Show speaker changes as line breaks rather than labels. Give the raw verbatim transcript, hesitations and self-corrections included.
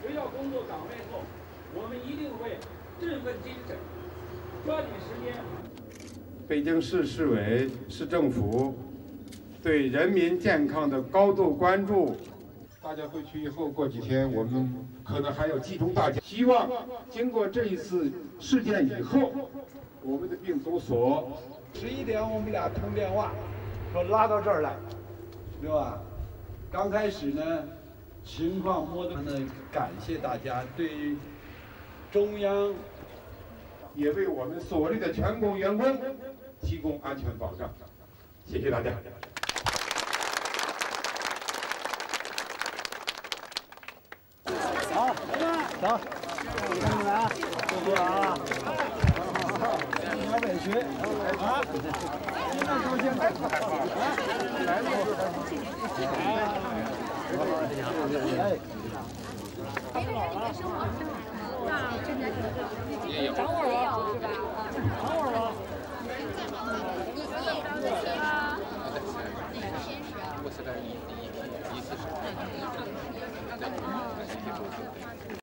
回到工作岗位后，我们一定会振奋精神，抓紧时间。
北京市市委、市政府对人民健康的高度关注。大家回去以后，过几天我们可能还要集中大家。希望经过这一次事件以后，我们的病毒所
十一点我们俩通电话，说拉到这儿来，对吧？刚开始呢，情况摸得呢，感谢大家对中央，
也为我们所立的全国员工提供安全保障。谢谢大家。
好，走，我看你们啊，辛苦了啊，有点委屈啊，现在高兴啊，来了，哎，太好了，那真的是，等会儿吧，是吧？等会儿吧。你你也啊？我是在一一一四十。